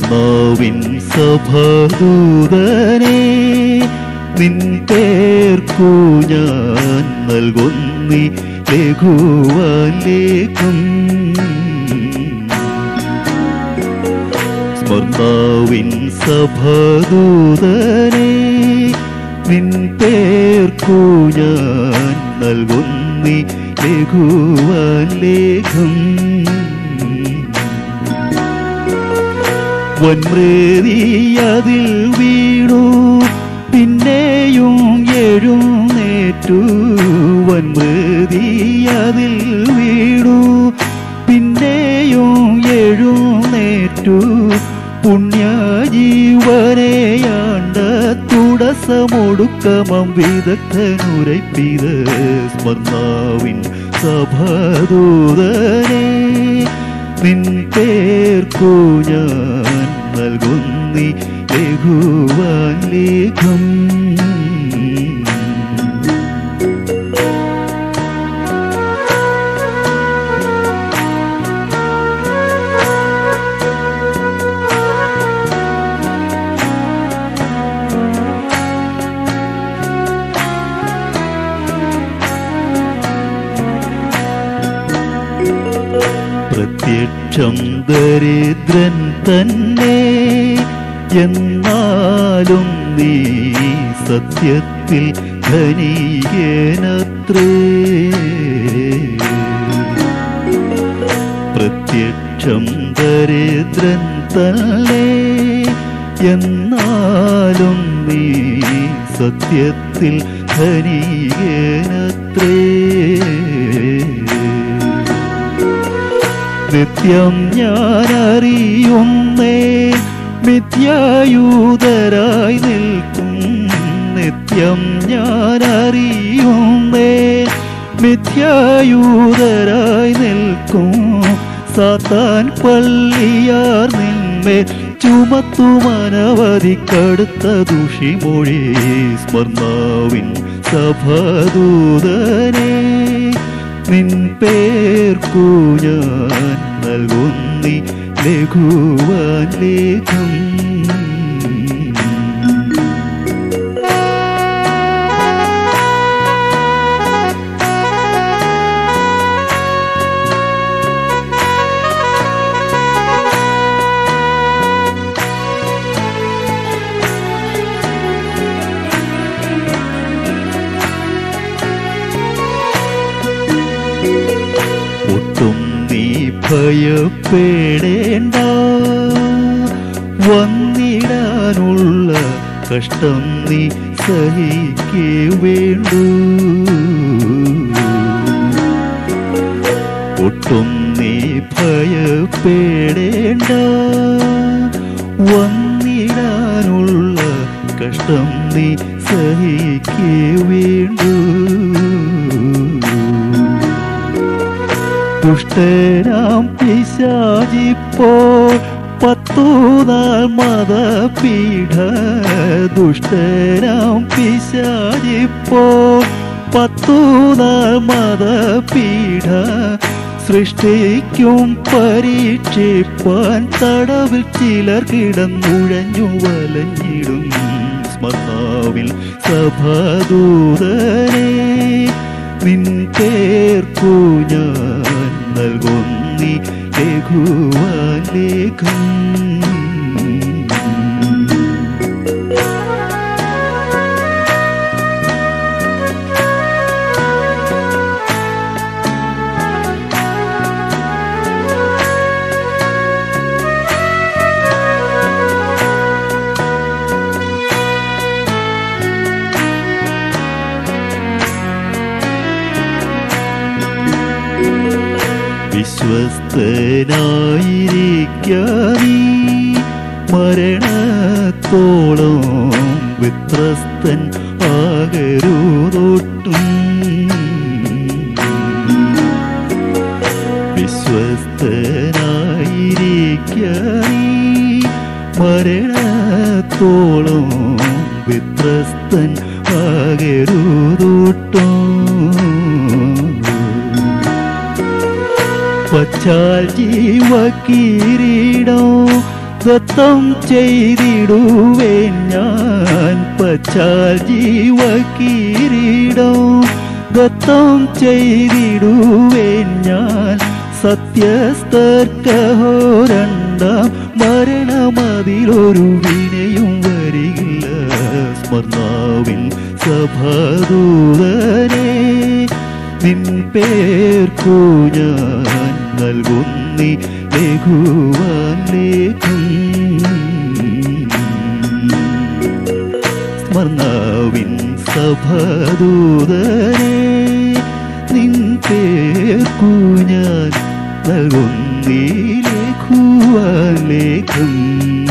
സ്മർണവിൻ സഭദൂതനെ നിൻ പേർക്കു ഞാൻ നൽകുന്നി ലഘുവാലേഖം. സ്മർണവിൻ സഭദൂതനെ നിൻ പേർക്കു ഞാൻ നൽകുന്നി ലഘുവാലേഖം. വൻമൃതി അതിൽ വീണു പിന്നെയും എഴുന്നേറ്റു. വൻമൃതി അതിൽ വീണു പിന്നെയും എഴുന്നേറ്റു. പുണ്യജീവനെയാണ്ട തുടസമൊടുക്കമം വിദഗ്ധനുരൈപ്പിത് സ്മർണവിൻ സഭദൂതനെ നിൻ പേർക്കു ഞാൻ നൽകുന്നി ലഘുവാലേഖം. പ്രത്യക്ഷം ദരിദ്രൻ തന്നെ എന്നാലും നീ സത്യത്തിൽ ധനികനത്രേ. പ്രത്യക്ഷം ദരിദ്രൻ തന്നെ എന്നാലും നീ സത്യത്തിൽ ധനികനത്രേ. നിത്യം ഞാനറിയുന്നേ മിഥ്യായൂതരായി നിൽക്കും. നിത്യം ഞാനറിയുന്നേ മിഥ്യായൂതരായി നിൽക്കും. സാത്താൻ പള്ളിയാർ നിന്മേൽ ചുമത്തുമനവധി കടുത്ത ദുഷിമൊഴി. സ്മർണവിൻ സഭദൂതനെ നിൻ പേർക്കു ഞാൻ നൽകുന്നി ലഘുവാലേഖം. ഒട്ടും നീ ഭയപ്പെടേണ്ട, വന്നിടാനുള്ള കഷ്ടം നീ സഹിക്കേ വേണ്ടൂ. ഒട്ടും നീ ഭയപ്പെടേണ്ട, വന്നിടാനുള്ള കഷ്ടം നീ സഹിക്കേ വേണ്ടൂ. ദുഷ്ടനാം പിശാചിപ്പോൾ 10 നാൾ മതപീഠ. ദുഷ്ടനാം പിശാചിപ്പോൾ 10 നാൾ മതപീഠ. സൃഷ്ടിക്കും പരീക്ഷിപ്പാൻ തടവിൽ ചിലർ കിടന്നുഴഞ്ഞു വലഞ്ഞിടും. സ്മർണവിൻ സഭദൂതനെ നിൻ പേർക്കു ഞാൻ നൽകുന്നി ലഘുവാലേഖം. വിശ്വസ്തനായിരിക്കാനീ മരണത്തോളം വിത്രസ്തൻ ആകരുതൊട്ടും. വിശ്വസ്തനായിരിക്കാനീ മരണത്തോളം വിത്രസ്തൻ ആകരുതൊട്ടും. പച്ചാൽ ജീവകിരീടം ദത്തം ചെയ്തിടുവേൻ ഞാൻ പച്ചാൽ ജീവകിരീടം ദത്തം ചെയ്തിടുവേൻ ഞാൻ സത്യസ്ഥർക്കഹോരണ്ടാം മരണമതിലൊരു വിനയും വരികില്ല സ്മർണാവിൻ സഭാദൂതനെ നിൻ പേർക്കു ഞാൻ നൽകുന്നി ലഘുവാൻ ലേഖം സ്മർണാവിൻ സഭാദൂതനെ നിൻ പേർക്കു ഞാൻ നൽകുന്നി ലഘുവാൻ ലേഖം